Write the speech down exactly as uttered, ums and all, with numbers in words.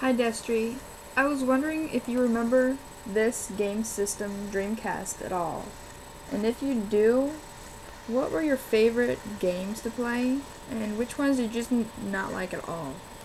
Hi Destry. I was wondering if you remember this game system Dreamcast at all. And if you do, what were your favorite games to play? And which ones did you just n- not like at all?